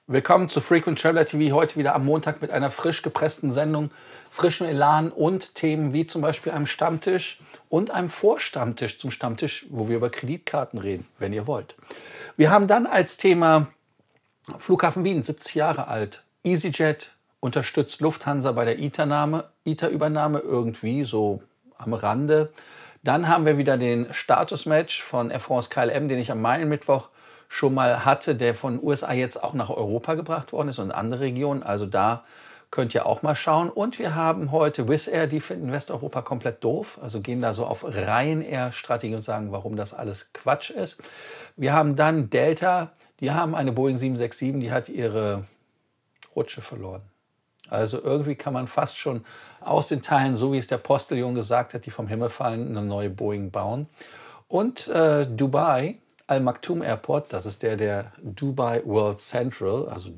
Willkommen zu Frequent Traveler TV, heute wieder am Montag mit einer frisch gepressten Sendung, frischem Elan und Themen wie zum Beispiel einem Stammtisch und einem Vorstammtisch zum Stammtisch, wo wir über Kreditkarten reden, wenn ihr wollt. Wir haben dann als Thema Flughafen Wien, 70 Jahre alt, EasyJet unterstützt Lufthansa bei der ITA-Übernahme irgendwie so am Rande. Dann haben wir wieder den Statusmatch von Air France KLM, den ich am Meilenmittwoch schon mal hatte, der von USA jetzt auch nach Europa gebracht worden ist und in andere Regionen. Also da könnt ihr auch mal schauen. Und wir haben heute Wizz Air, die finden Westeuropa komplett doof, also gehen da so auf Ryanair-Strategie und sagen, warum das alles Quatsch ist. Wir haben dann Delta, die haben eine Boeing 767, die hat ihre Rutsche verloren. Also irgendwie kann man fast schon aus den Teilen, so wie es der Postillon gesagt hat, die vom Himmel fallen, eine neue Boeing bauen. Und Dubai, Al Maktoum Airport, das ist der Dubai World Central, also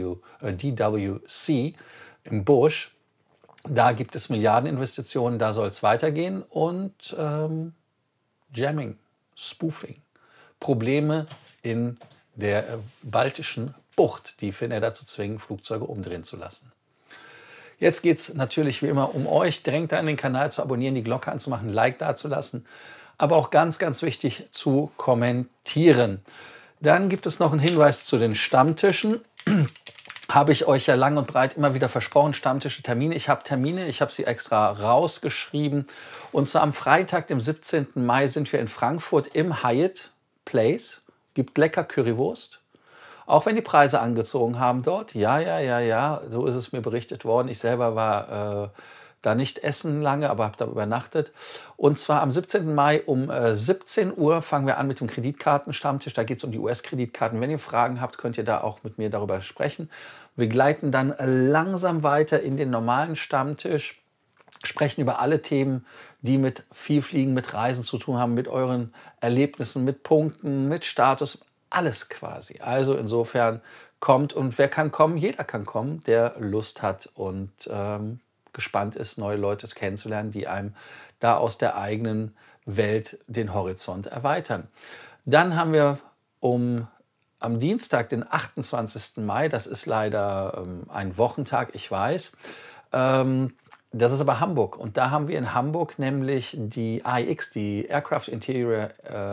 DWC im Busch. Da gibt es Milliardeninvestitionen, da soll es weitergehen. Und Jamming, Spoofing, Probleme in der baltischen Bucht, die Finnair dazu zwingen, Flugzeuge umdrehen zu lassen. Jetzt geht es natürlich wie immer um euch. Drängt an den Kanal zu abonnieren, die Glocke anzumachen, ein Like dazulassen. Aber auch ganz, ganz wichtig zu kommentieren. Dann gibt es noch einen Hinweis zu den Stammtischen. Habe ich euch ja lang und breit immer wieder versprochen, Stammtische, Termine. Ich habe Termine, ich habe sie extra rausgeschrieben. Und zwar am Freitag, dem 17. Mai, sind wir in Frankfurt im Hyatt Place. Gibt lecker Currywurst. Auch wenn die Preise angezogen haben dort. Ja, so ist es mir berichtet worden. Ich selber war da nicht essen lange, aber habe da übernachtet. Und zwar am 17. Mai um 17 Uhr fangen wir an mit dem Kreditkartenstammtisch. Da geht es um die US-Kreditkarten. Wenn ihr Fragen habt, könnt ihr da auch mit mir darüber sprechen. Wir gleiten dann langsam weiter in den normalen Stammtisch, sprechen über alle Themen, die mit Vielfliegen, mit Reisen zu tun haben, mit euren Erlebnissen, mit Punkten, mit Status, alles quasi. Also insofern kommt, und wer kann kommen? Jeder kann kommen, der Lust hat und gespannt ist, neue Leute kennenzulernen, die einem da aus der eigenen Welt den Horizont erweitern. Dann haben wir am Dienstag, den 28. Mai, das ist leider ein Wochentag, ich weiß, das ist aber Hamburg. Und da haben wir in Hamburg nämlich die AIX, die Aircraft Interior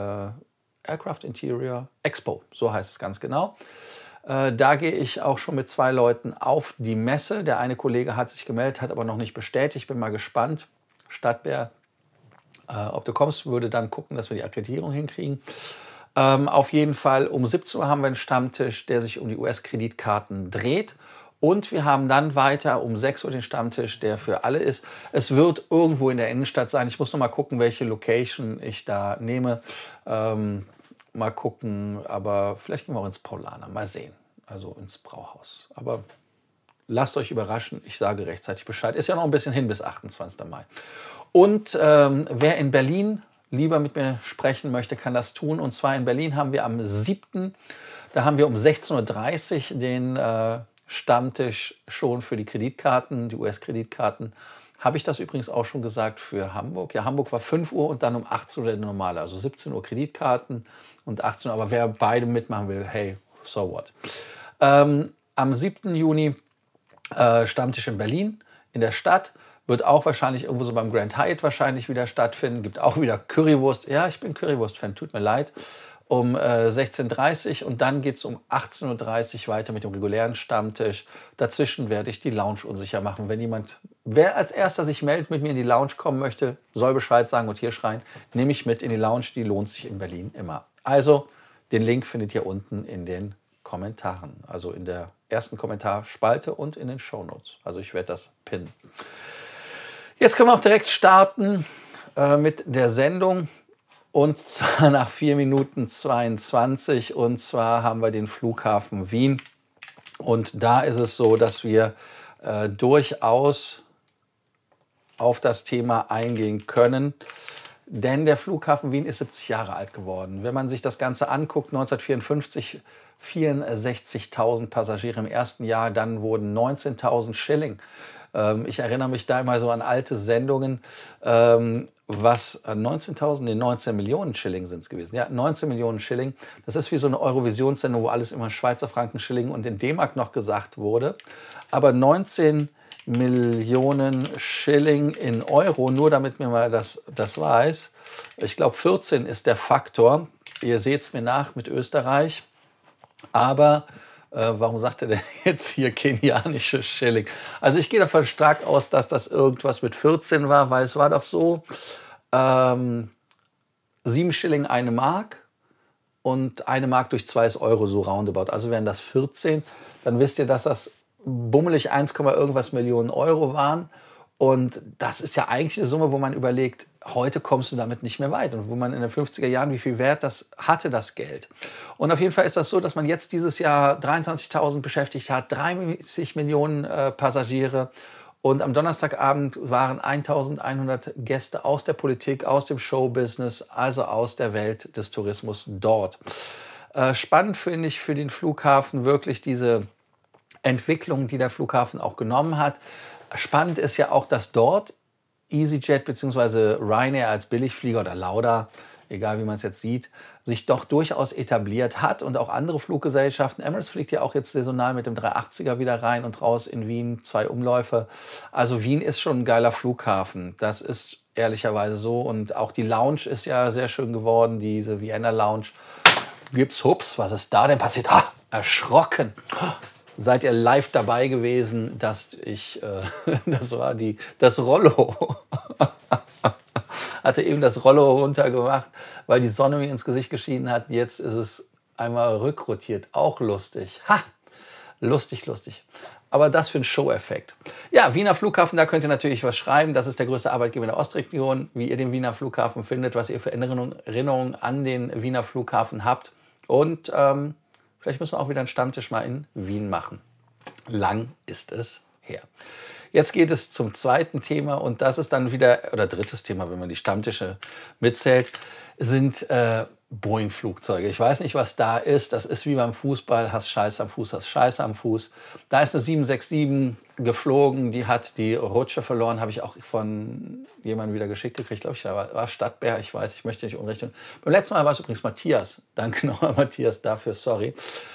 Expo, so heißt es ganz genau. Da gehe ich auch schon mit 2 Leuten auf die Messe. Der eine Kollege hat sich gemeldet, hat aber noch nicht bestätigt. Bin mal gespannt. Stadtbär, ob du kommst, würde dann gucken, dass wir die Akkreditierung hinkriegen. Auf jeden Fall um 17 Uhr haben wir einen Stammtisch, der sich um die US-Kreditkarten dreht. Und wir haben dann weiter um 6 Uhr den Stammtisch, der für alle ist. Es wird irgendwo in der Innenstadt sein. Ich muss noch mal gucken, welche Location ich da nehme. Mal gucken, aber vielleicht gehen wir auch ins Paulaner. Mal sehen, also ins Brauhaus. Aber lasst euch überraschen, ich sage rechtzeitig Bescheid. Ist ja noch ein bisschen hin bis 28. Mai. Und wer in Berlin lieber mit mir sprechen möchte, kann das tun. Und zwar in Berlin haben wir am 7., da haben wir um 16:30 Uhr den Stammtisch schon für die Kreditkarten, die US-Kreditkarten. Habe ich das übrigens auch schon gesagt für Hamburg? Ja, Hamburg war 5 Uhr und dann um 18 Uhr der normale. Also 17 Uhr Kreditkarten und 18 Uhr. Aber wer beide mitmachen will, hey, so what. Am 7. Juni Stammtisch in Berlin, in der Stadt. Wird auch wahrscheinlich irgendwo so beim Grand Hyatt wahrscheinlich wieder stattfinden. Gibt auch wieder Currywurst. Ja, ich bin Currywurst-Fan, tut mir leid. Um 16:30 Uhr und dann geht es um 18:30 Uhr weiter mit dem regulären Stammtisch. Dazwischen werde ich die Lounge unsicher machen. Wer als erster sich meldet, mit mir in die Lounge kommen möchte, soll Bescheid sagen und hier schreien, nehme ich mit in die Lounge, die lohnt sich in Berlin immer. Also den Link findet ihr unten in den Kommentaren, also in der ersten Kommentarspalte und in den Shownotes. Also ich werde das pinnen. Jetzt können wir auch direkt starten mit der Sendung. Und zwar nach 4 Minuten 22. Und zwar haben wir den Flughafen Wien. Und da ist es so, dass wir durchaus auf das Thema eingehen können. Denn der Flughafen Wien ist 70 Jahre alt geworden. Wenn man sich das Ganze anguckt, 1954 64.000 Passagiere im ersten Jahr, dann wurden 19.000 Schilling. Ich erinnere mich da immer so an alte Sendungen. was 19.000, nee, 19 Millionen Schilling sind es gewesen. Ja, 19 Millionen Schilling. Das ist wie so eine Eurovisionssendung, wo alles immer Schweizer Franken, Schilling und in D-Mark noch gesagt wurde. Aber 19 Millionen Schilling in Euro, nur damit mir mal das weiß. Ich glaube, 14 ist der Faktor. Ihr seht es mir nach mit Österreich. Aber warum sagt er denn jetzt hier kenianische Schilling? Also ich gehe davon stark aus, dass das irgendwas mit 14 war, weil es war doch so, 7 Schilling eine Mark und eine Mark durch 2 ist Euro, so roundabout. Also wären das 14. Dann wisst ihr, dass das bummelig 1, irgendwas Millionen Euro waren. Und das ist ja eigentlich eine Summe, wo man überlegt, heute kommst du damit nicht mehr weit. Und wo man in den 50er Jahren, wie viel Wert das hatte, das Geld. Und auf jeden Fall ist das so, dass man jetzt dieses Jahr 23.000 beschäftigt hat, 30 Millionen Passagiere. Und am Donnerstagabend waren 1.100 Gäste aus der Politik, aus dem Showbusiness, also aus der Welt des Tourismus dort. Spannend finde ich für den Flughafen wirklich diese Entwicklung, die der Flughafen auch genommen hat. Spannend ist ja auch, dass dort EasyJet bzw. Ryanair als Billigflieger oder Lauda, egal wie man es jetzt sieht, sich doch durchaus etabliert hat und auch andere Fluggesellschaften. Emirates fliegt ja auch jetzt saisonal mit dem 380er wieder rein und raus in Wien, 2 Umläufe. Also Wien ist schon ein geiler Flughafen, das ist ehrlicherweise so. Und auch die Lounge ist ja sehr schön geworden, diese Vienna Lounge. Gibt's Hups, was ist da denn passiert? Ah, erschrocken. Seid ihr live dabei gewesen, dass ich, das war das Rollo, hatte eben das Rollo runtergemacht, weil die Sonne mir ins Gesicht geschienen hat. Jetzt ist es einmal rückrotiert, auch lustig. Ha, lustig, lustig. Aber das für einen Show-Effekt. Ja, Wiener Flughafen, da könnt ihr natürlich was schreiben. Das ist der größte Arbeitgeber in der Ostregion. Wie ihr den Wiener Flughafen findet, was ihr für Erinnerungen an den Wiener Flughafen habt. Und vielleicht müssen wir auch wieder einen Stammtisch mal in Wien machen. Lang ist es her. Jetzt geht es zum zweiten Thema und das ist dann wieder, oder drittes Thema, wenn man die Stammtische mitzählt, sind Boeing-Flugzeuge. Ich weiß nicht, was da ist. Das ist wie beim Fußball, hast Scheiße am Fuß, hast Scheiße am Fuß. Da ist eine 767 geflogen, die hat die Rutsche verloren, habe ich auch von jemandem wieder geschickt gekriegt, glaube ich, da war Stadtbär, ich weiß, ich möchte nicht unrecht tun. Beim letzten Mal war es übrigens Matthias. Danke nochmal, Matthias, dafür, sorry.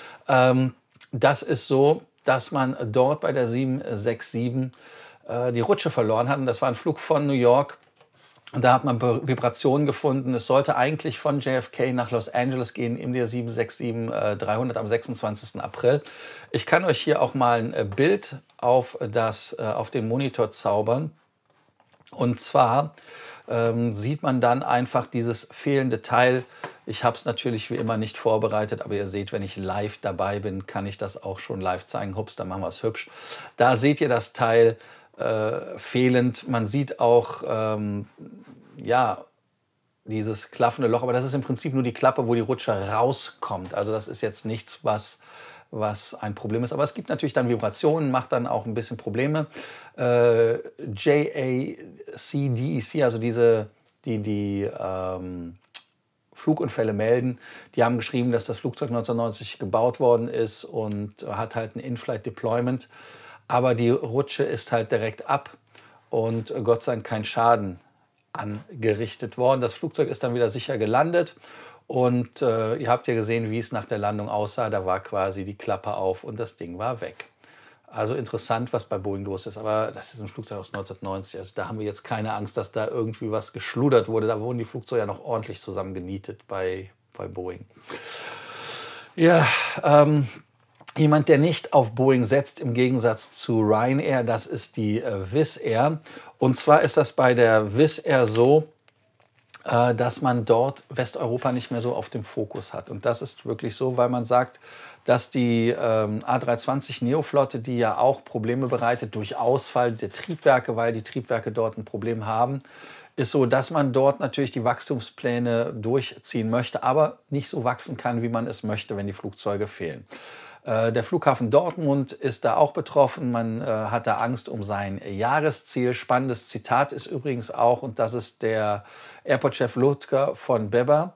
Das ist so, dass man dort bei der 767 die Rutsche verloren hat. Und das war ein Flug von New York. Und da hat man Vibrationen gefunden. Es sollte eigentlich von JFK nach Los Angeles gehen in der 767-300 am 26. April. Ich kann euch hier auch mal ein Bild auf den Monitor zaubern. Und zwar sieht man dann einfach dieses fehlende Teil. Ich habe es natürlich wie immer nicht vorbereitet, aber ihr seht, wenn ich live dabei bin, kann ich das auch schon live zeigen. Hups, dann machen wir es hübsch. Da seht ihr das Teil fehlend. Man sieht auch, ja, dieses klaffende Loch, aber das ist im Prinzip nur die Klappe, wo die Rutsche rauskommt. Also das ist jetzt nichts, was ein Problem ist. Aber es gibt natürlich dann Vibrationen, macht dann auch ein bisschen Probleme. JACDEC, also die Flugunfälle melden, die haben geschrieben, dass das Flugzeug 1990 gebaut worden ist und hat halt ein In-Flight Deployment. Aber die Rutsche ist halt direkt ab und Gott sei Dank kein Schaden angerichtet worden. Das Flugzeug ist dann wieder sicher gelandet und ihr habt ja gesehen, wie es nach der Landung aussah. Da war quasi die Klappe auf und das Ding war weg. Also interessant, was bei Boeing los ist. Aber das ist ein Flugzeug aus 1990. Also da haben wir jetzt keine Angst, dass da irgendwie was geschludert wurde. Da wurden die Flugzeuge ja noch ordentlich zusammengenietet bei Boeing. Ja, jemand, der nicht auf Boeing setzt, im Gegensatz zu Ryanair, das ist die Wizz Air. Und zwar ist das bei der Wizz Air so, dass man dort Westeuropa nicht mehr so auf dem Fokus hat. Und das ist wirklich so, weil man sagt, dass die A320neo-Flotte, die ja auch Probleme bereitet durch Ausfall der Triebwerke, weil die Triebwerke dort ein Problem haben, ist so, dass man dort natürlich die Wachstumspläne durchziehen möchte, aber nicht so wachsen kann, wie man es möchte, wenn die Flugzeuge fehlen. Der Flughafen Dortmund ist da auch betroffen. Man hat da Angst um sein Jahresziel. Spannendes Zitat ist übrigens auch, und das ist der Airport-Chef Lutger von Bebber,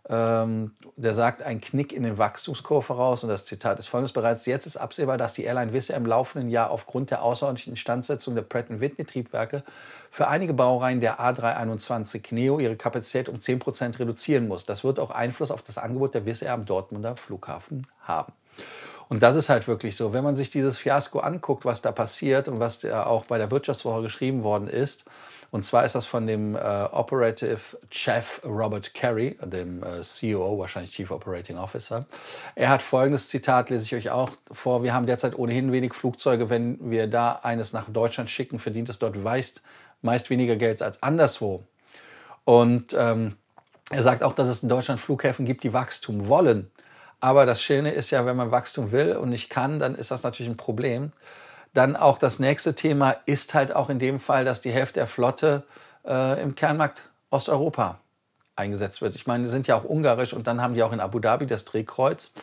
Der sagt, ein Knick in den Wachstumskurs voraus. Und das Zitat ist folgendes: Bereits jetzt ist absehbar, dass die Airline Wizz Air im laufenden Jahr aufgrund der außerordentlichen Instandsetzung der Pratt & Whitney Triebwerke für einige Baureihen der A321neo ihre Kapazität um 10% reduzieren muss. Das wird auch Einfluss auf das Angebot der Wizz Air am Dortmunder Flughafen haben. Und das ist halt wirklich so. Wenn man sich dieses Fiasko anguckt, was da passiert und was da auch bei der Wirtschaftswoche geschrieben worden ist, und zwar ist das von dem Operative Chef Robert Carey, dem CEO, wahrscheinlich Chief Operating Officer. Er hat folgendes Zitat, lese ich euch auch vor: Wir haben derzeit ohnehin wenig Flugzeuge. Wenn wir da eines nach Deutschland schicken, verdient es dort meist weniger Geld als anderswo. Und er sagt auch, dass es in Deutschland Flughäfen gibt, die Wachstum wollen. Aber das Schöne ist ja, wenn man Wachstum will und nicht kann, dann ist das natürlich ein Problem. Dann auch das nächste Thema ist halt auch in dem Fall, dass die Hälfte der Flotte im Kernmarkt Osteuropa eingesetzt wird. Ich meine, die sind ja auch ungarisch und dann haben die auch in Abu Dhabi das Drehkreuz.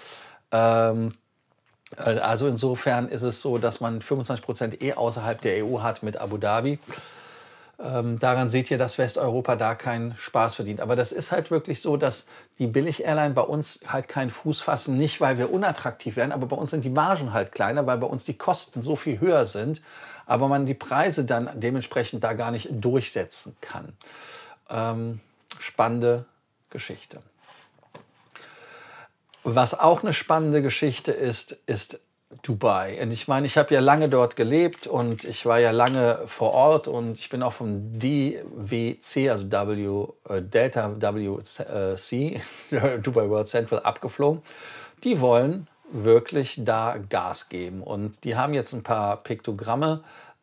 Also insofern ist es so, dass man 25% außerhalb der EU hat mit Abu Dhabi. Daran seht ihr, dass Westeuropa da keinen Spaß verdient. Aber das ist halt wirklich so, dass die Billig-Airline bei uns halt keinen Fuß fassen, nicht weil wir unattraktiv werden, aber bei uns sind die Margen halt kleiner, weil bei uns die Kosten so viel höher sind, aber man die Preise dann dementsprechend da gar nicht durchsetzen kann. Spannende Geschichte. Was auch eine spannende Geschichte ist Dubai. Und ich meine, ich habe ja lange dort gelebt und ich war ja lange vor Ort und ich bin auch vom DWC, also Delta WC, Dubai World Central, abgeflogen. Die wollen wirklich da Gas geben und die haben jetzt ein paar Piktogramme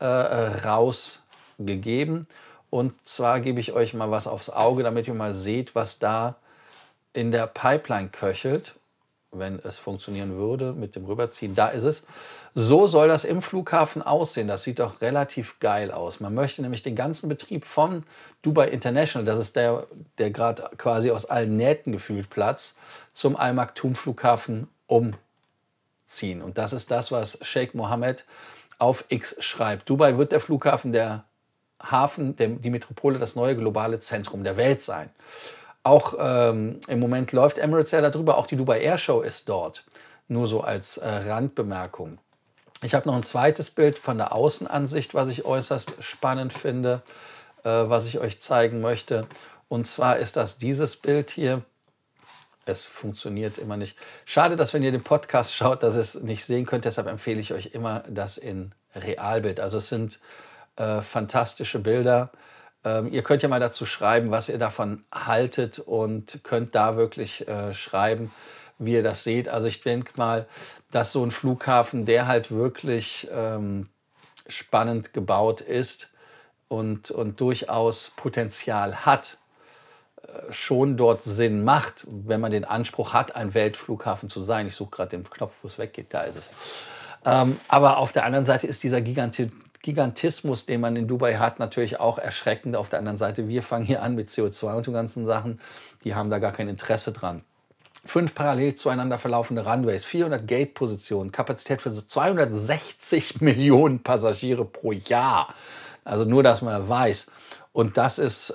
rausgegeben. Und zwar gebe ich euch mal was aufs Auge, damit ihr mal seht, was da in der Pipeline köchelt, wenn es funktionieren würde mit dem Rüberziehen. Da ist es. So soll das im Flughafen aussehen. Das sieht doch relativ geil aus. Man möchte nämlich den ganzen Betrieb von Dubai International, das ist der gerade quasi aus allen Nähten gefühlt platzt, zum Al Maktoum Flughafen umziehen. Und das ist das, was Sheikh Mohammed auf X schreibt. Dubai wird der Flughafen, der Hafen, die Metropole, das neue globale Zentrum der Welt sein. Auch im Moment läuft Emirates ja darüber, auch die Dubai Air Show ist dort. Nur so als Randbemerkung. Ich habe noch ein zweites Bild von der Außenansicht, was ich äußerst spannend finde, was ich euch zeigen möchte. Und zwar ist das dieses Bild hier. Es funktioniert immer nicht. Schade, dass wenn ihr den Podcast schaut, dass ihr es nicht sehen könnt. Deshalb empfehle ich euch immer das in Realbild. Also es sind fantastische Bilder. Ihr könnt ja mal dazu schreiben, was ihr davon haltet und könnt da wirklich schreiben, wie ihr das seht. Also ich denke mal, dass so ein Flughafen, der halt wirklich spannend gebaut ist und durchaus Potenzial hat, schon dort Sinn macht, wenn man den Anspruch hat, ein Weltflughafen zu sein. Ich suche gerade den Knopf, wo es weggeht, da ist es. Aber auf der anderen Seite ist dieser Gigantismus, den man in Dubai hat, natürlich auch erschreckend. Auf der anderen Seite, wir fangen hier an mit CO2 und den ganzen Sachen, die haben da gar kein Interesse dran. 5 parallel zueinander verlaufende Runways, 400 Gate-Positionen, Kapazität für 260 Millionen Passagiere pro Jahr. Also nur, dass man weiß. Und das ist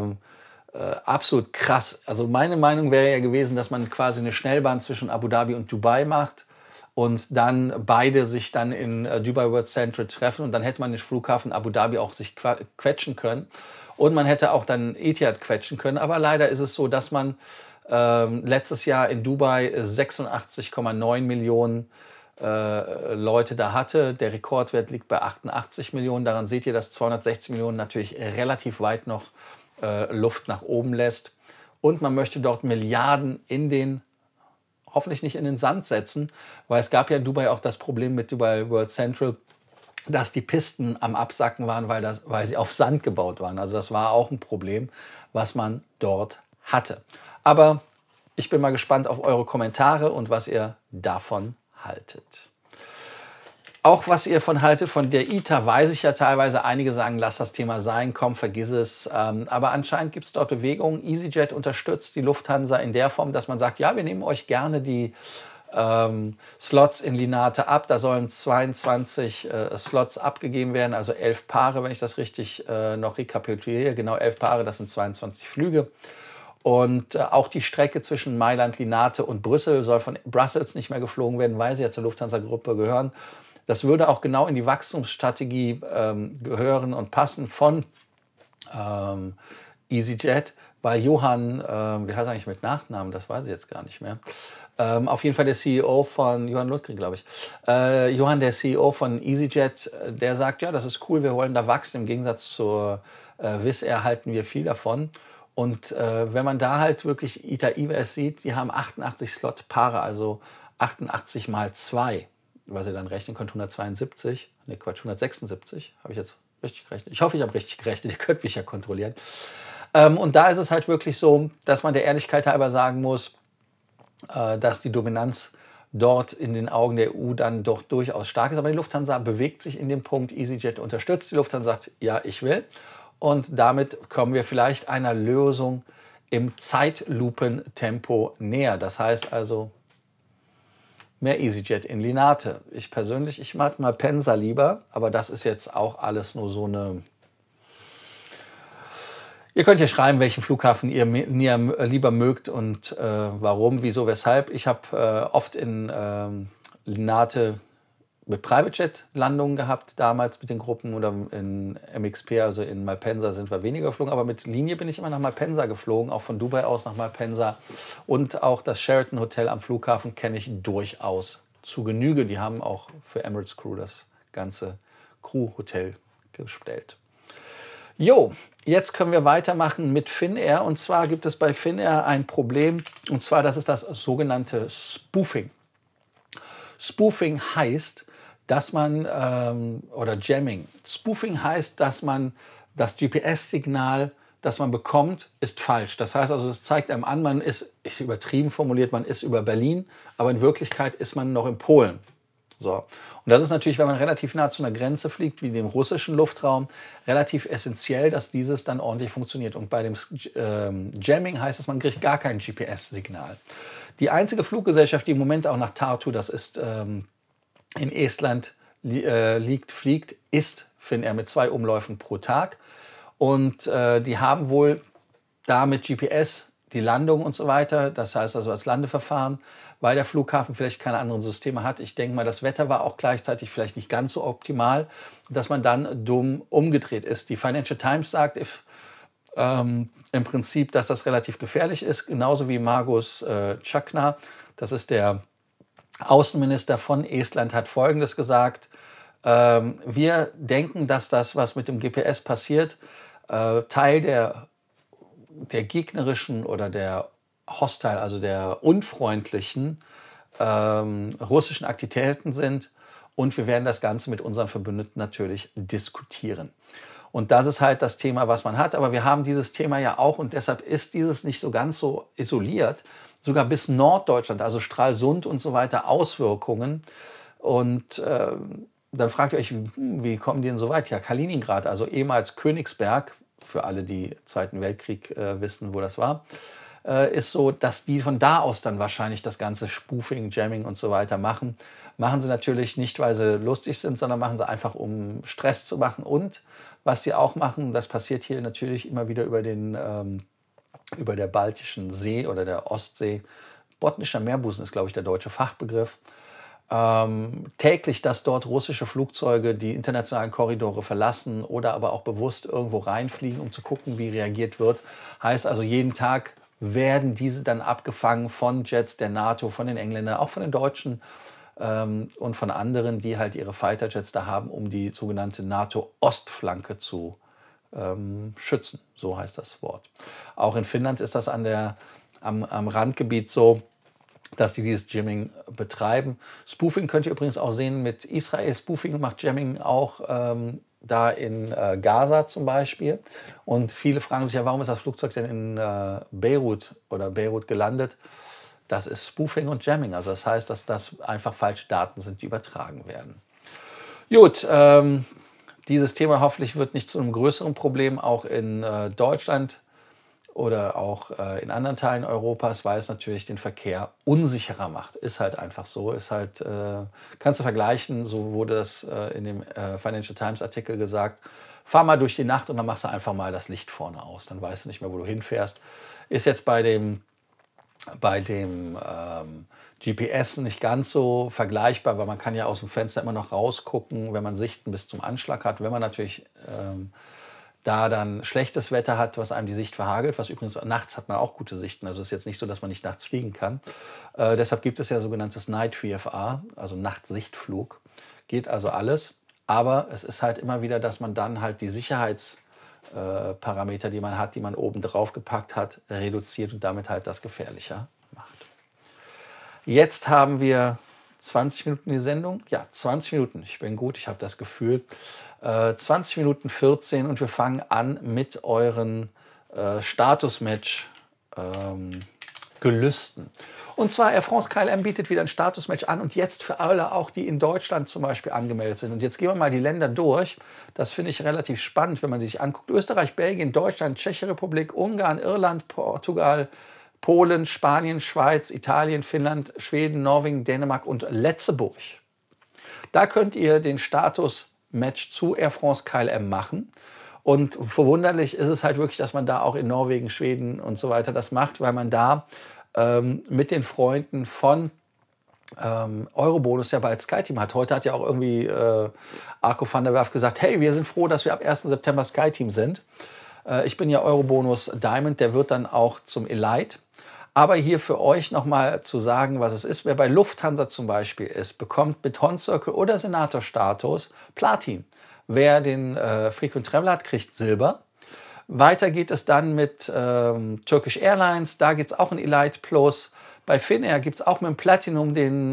absolut krass. Also meine Meinung wäre ja gewesen, dass man quasi eine Schnellbahn zwischen Abu Dhabi und Dubai macht und dann beide sich dann in Dubai World Central treffen und dann hätte man den Flughafen Abu Dhabi auch sich quetschen können und man hätte auch dann Etihad quetschen können. Aber leider ist es so, dass man letztes Jahr in Dubai 86,9 Millionen Leute da hatte. Der Rekordwert liegt bei 88 Millionen. Daran seht ihr, dass 260 Millionen natürlich relativ weit noch Luft nach oben lässt. Und man möchte dort Milliarden hoffentlich nicht in den Sand setzen, weil es gab ja in Dubai auch das Problem mit Dubai World Central, dass die Pisten am Absacken waren, weil sie auf Sand gebaut waren. Also das war auch ein Problem, was man dort hatte. Aber ich bin mal gespannt auf eure Kommentare und was ihr davon haltet. Auch was ihr davon haltet, von der ITA weiß ich ja teilweise. Einige sagen, lass das Thema sein, komm, vergiss es. Aber anscheinend gibt es dort Bewegungen. EasyJet unterstützt die Lufthansa in der Form, dass man sagt, ja, wir nehmen euch gerne die Slots in Linate ab. Da sollen 22 Slots abgegeben werden, also 11 Paare, wenn ich das richtig noch rekapituliere. Genau 11 Paare, das sind 22 Flüge. Und auch die Strecke zwischen Mailand, Linate und Brüssel soll von Brussels nicht mehr geflogen werden, weil sie ja zur Lufthansa-Gruppe gehören. Das würde auch genau in die Wachstumsstrategie gehören und passen von EasyJet, weil Johann, wie heißt er eigentlich mit Nachnamen, das weiß ich jetzt gar nicht mehr. Auf jeden Fall der CEO von, Johann Ludwig, glaube ich. Johann, der CEO von EasyJet, der sagt, ja, das ist cool, wir wollen da wachsen. Im Gegensatz zur Wizz Air halten wir viel davon. Und wenn man da halt wirklich ITA Airways sieht, die haben 88 Slot-Paare, also 88 mal 2, was ihr dann rechnen könnt, 172, ne Quatsch, 176, habe ich jetzt richtig gerechnet. Ich hoffe, ich habe richtig gerechnet, ihr könnt mich ja kontrollieren. Und da ist es halt wirklich so, dass man der Ehrlichkeit halber sagen muss, dass die Dominanz dort in den Augen der EU dann doch durchaus stark ist. Aber die Lufthansa bewegt sich in dem Punkt, EasyJet unterstützt. Die Lufthansa sagt, ja, ich will. Und damit kommen wir vielleicht einer Lösung im Zeitlupentempo näher. Das heißt also mehr EasyJet in Linate. Ich persönlich, ich mag Malpensa lieber, aber das ist jetzt auch alles nur so eine... Ihr könnt ja schreiben, welchen Flughafen ihr lieber mögt und warum, wieso, weshalb. Ich habe oft in Linate mit Private-Jet-Landungen gehabt, damals mit den Gruppen, oder in MXP, also in Malpensa sind wir weniger geflogen, aber mit Linie bin ich immer nach Malpensa geflogen, auch von Dubai aus nach Malpensa. Und auch das Sheraton Hotel am Flughafen kenne ich durchaus zu Genüge. Die haben auch für Emirates Crew das ganze Crew-Hotel gestellt. Jo, jetzt können wir weitermachen mit Finnair. Und zwar gibt es bei Finnair ein Problem, und zwar das ist das sogenannte Spoofing. Spoofing heißt, dass man, oder Jamming, Spoofing heißt, dass man das GPS-Signal, das man bekommt, ist falsch. Das heißt also, es zeigt einem an, man ist, ich übertrieben formuliert, man ist über Berlin, aber in Wirklichkeit ist man noch in Polen. So. Und das ist natürlich, wenn man relativ nah zu einer Grenze fliegt, wie dem russischen Luftraum, relativ essentiell, dass dieses dann ordentlich funktioniert. Und bei dem Jamming heißt es, man kriegt gar kein GPS-Signal. Die einzige Fluggesellschaft, die im Moment auch nach Tartu, das ist in Estland, fliegt, ist Finnair mit 2 Umläufen pro Tag. Und die haben wohl da mit GPS die Landung und so weiter, das heißt also als Landeverfahren, weil der Flughafen vielleicht keine anderen Systeme hat. Ich denke mal, das Wetter war auch gleichzeitig vielleicht nicht ganz so optimal, dass man dann dumm umgedreht ist. Die Financial Times sagt im Prinzip, dass das relativ gefährlich ist, genauso wie Margus Čakna, das ist der Außenminister von Estland, hat Folgendes gesagt: Wir denken, dass das, was mit dem GPS passiert, Teil der gegnerischen oder der hostile, also der unfreundlichen russischen Aktivitäten sind, und wir werden das Ganze mit unseren Verbündeten natürlich diskutieren. Und das ist halt das Thema, was man hat. Aber wir haben dieses Thema ja auch, und deshalb ist dieses nicht so ganz so isoliert, sogar bis Norddeutschland, also Stralsund und so weiter, Auswirkungen. Und dann fragt ihr euch, wie kommen die denn so weit? Ja, Kaliningrad, also ehemals Königsberg, für alle, die Zweiten Weltkrieg wissen, wo das war, ist so, dass die von da aus dann wahrscheinlich das ganze Spoofing, Jamming und so weiter machen. Machen sie natürlich nicht, weil sie lustig sind, sondern machen sie einfach, um Stress zu machen. Und was sie auch machen, das passiert hier natürlich immer wieder über der Baltischen See oder der Ostsee. Botnischer Meerbusen ist, glaube ich, der deutsche Fachbegriff. Täglich, dass dort russische Flugzeuge die internationalen Korridore verlassen oder aber auch bewusst irgendwo reinfliegen, um zu gucken, wie reagiert wird. Heißt also, jeden Tag werden diese dann abgefangen von Jets der NATO, von den Engländern, auch von den Deutschen und von anderen, die halt ihre Fighterjets da haben, um die sogenannte NATO-Ostflanke zu schützen. So heißt das Wort. Auch in Finnland ist das am Randgebiet so, dass sie dieses Jamming betreiben. Spoofing könnt ihr übrigens auch sehen mit Israel. Spoofing macht Jamming auch da in Gaza zum Beispiel. Und viele fragen sich ja, warum ist das Flugzeug denn in Beirut gelandet? Das ist Spoofing und Jamming. Also das heißt, dass das einfach falsche Daten sind, die übertragen werden. Gut, dieses Thema hoffentlich wird nicht zu einem größeren Problem auch in Deutschland oder auch in anderen Teilen Europas, weil es natürlich den Verkehr unsicherer macht. Ist halt einfach so. Ist halt, kannst du vergleichen, so wurde das in dem Financial Times Artikel gesagt. Fahr mal durch die Nacht und dann machst du einfach mal das Licht vorne aus. Dann weißt du nicht mehr, wo du hinfährst. Ist jetzt bei dem GPS nicht ganz so vergleichbar, weil man kann ja aus dem Fenster immer noch rausgucken, wenn man Sichten bis zum Anschlag hat. Wenn man natürlich da dann schlechtes Wetter hat, was einem die Sicht verhagelt, was übrigens nachts hat man auch gute Sichten, also ist jetzt nicht so, dass man nicht nachts fliegen kann. Deshalb gibt es ja sogenanntes Night VFR, also Nachtsichtflug. Geht also alles, aber es ist halt immer wieder, dass man dann halt die Sicherheitsparameter, die man hat, die man oben drauf gepackt hat, reduziert und damit halt das gefährlicher macht. Jetzt haben wir 20 Minuten die Sendung. Ja, 20 Minuten. Ich bin gut, ich habe das Gefühl. 20 Minuten 14 und wir fangen an mit euren Statusmatch-Gelüsten. Und zwar Air France KLM bietet wieder ein Statusmatch an und jetzt für alle auch, die in Deutschland zum Beispiel angemeldet sind. Und jetzt gehen wir mal die Länder durch. Das finde ich relativ spannend, wenn man sich anguckt. Österreich, Belgien, Deutschland, Tschechische Republik, Ungarn, Irland, Portugal, Polen, Spanien, Schweiz, Italien, Finnland, Schweden, Norwegen, Dänemark und Letzeburg. Da könnt ihr den Status-Match zu Air France KLM machen. Und verwunderlich ist es halt wirklich, dass man da auch in Norwegen, Schweden und so weiter das macht, weil man da mit den Freunden von Eurobonus ja bald SkyTeam hat. Heute hat ja auch irgendwie Arco van der Werf gesagt, hey, wir sind froh, dass wir ab 1. September SkyTeam sind. Ich bin ja Eurobonus Diamond, der wird dann auch zum Elite. Aber hier für euch nochmal zu sagen, was es ist. Wer bei Lufthansa zum Beispiel ist, bekommt mit Horn-Circle oder Senator-Status Platin. Wer den Frequent Traveler hat, kriegt Silber. Weiter geht es dann mit Turkish Airlines, da geht es auch in Elite Plus. Bei Finnair gibt es auch mit dem Platinum den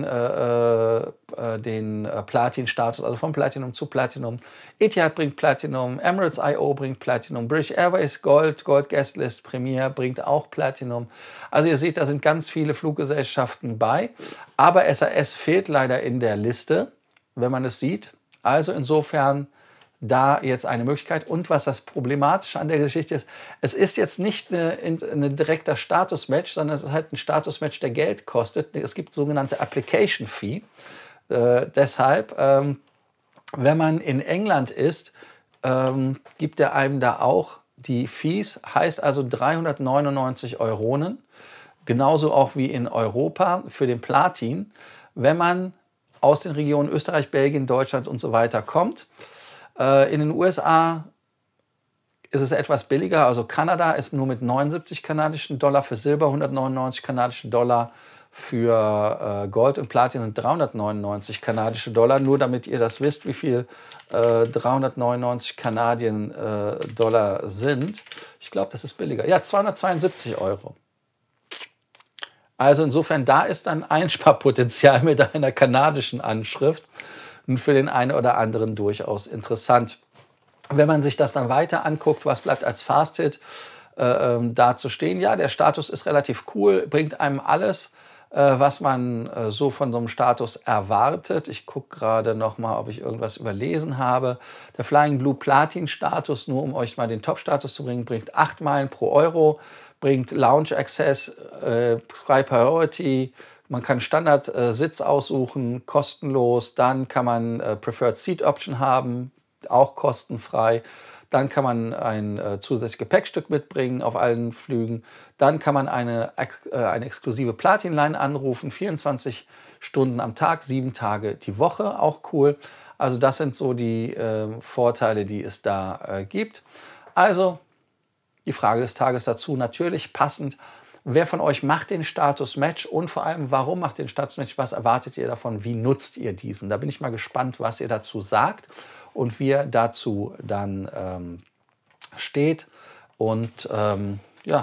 Platin-Status, also von Platinum zu Platinum. Etihad bringt Platinum, Emirates IO bringt Platinum, British Airways Gold, Gold Guest List, Premier bringt auch Platinum. Also ihr seht, da sind ganz viele Fluggesellschaften bei, aber SAS fehlt leider in der Liste, wenn man es sieht. Also insofern da jetzt eine Möglichkeit. Und was das Problematische an der Geschichte ist, es ist jetzt nicht ein direkter Status-Match, sondern es ist halt ein Status-Match, der Geld kostet. Es gibt sogenannte Application Fee. Deshalb, wenn man in England ist, gibt er einem da auch die Fees, heißt also 399 Euronen, genauso auch wie in Europa für den Platin. Wenn man aus den Regionen Österreich, Belgien, Deutschland und so weiter kommt, in den USA ist es etwas billiger, also Kanada ist nur mit 79 kanadischen Dollar für Silber, 199 kanadische Dollar für Gold und Platin sind 399 kanadische Dollar. Nur damit ihr das wisst, wie viel 399 Kanadien Dollar sind. Ich glaube, das ist billiger. Ja, 272 Euro. Also insofern, da ist dann Einsparpotenzial mit einer kanadischen Anschrift. Und für den einen oder anderen durchaus interessant. Wenn man sich das dann weiter anguckt, was bleibt als Fazit da zu stehen? Ja, der Status ist relativ cool, bringt einem alles, was man so von so einem Status erwartet. Ich gucke gerade noch mal, ob ich irgendwas überlesen habe. Der Flying Blue Platin Status, nur um euch mal den Top-Status zu bringen, bringt 8 Meilen pro Euro, bringt Lounge Access, Sky Priority. Man kann Standard-Sitz aussuchen, kostenlos. Dann kann man Preferred Seat Option haben, auch kostenfrei. Dann kann man ein zusätzliches Gepäckstück mitbringen auf allen Flügen. Dann kann man eine exklusive Platin-Line anrufen, 24 Stunden am Tag, 7 Tage die Woche, auch cool. Also das sind so die Vorteile, die es da gibt. Also die Frage des Tages dazu natürlich passend. Wer von euch macht den Status-Match und vor allem, warum macht den Status-Match? Was erwartet ihr davon? Wie nutzt ihr diesen? Da bin ich mal gespannt, was ihr dazu sagt und wie ihr dazu dann steht. Und ja,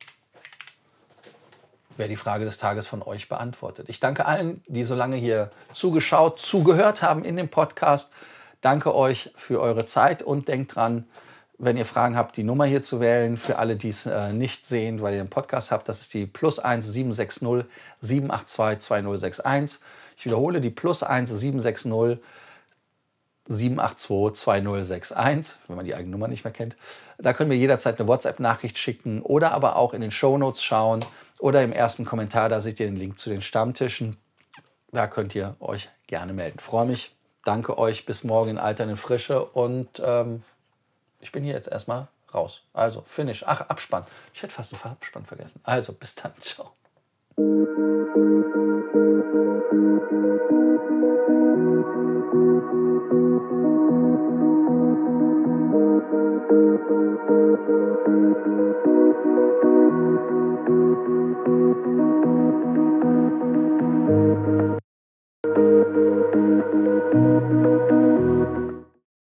wer die Frage des Tages von euch beantwortet. Ich danke allen, die so lange hier zugeschaut, zugehört haben in dem Podcast. Danke euch für eure Zeit und denkt dran, wenn ihr Fragen habt, die Nummer hier zu wählen. Für alle, die es nicht sehen, weil ihr einen Podcast habt, das ist die +1 760 782 2061. Ich wiederhole, die +1 760 782-2061, wenn man die eigene Nummer nicht mehr kennt. Da können wir jederzeit eine WhatsApp-Nachricht schicken oder aber auch in den Shownotes schauen oder im ersten Kommentar, da seht ihr den Link zu den Stammtischen. Da könnt ihr euch gerne melden. Freue mich. Danke euch. Bis morgen in alternden Frische. Und ich bin hier jetzt erstmal raus. Also, Finish. Ach, Abspann. Ich hätte fast den Abspann vergessen. Also, bis dann. Ciao.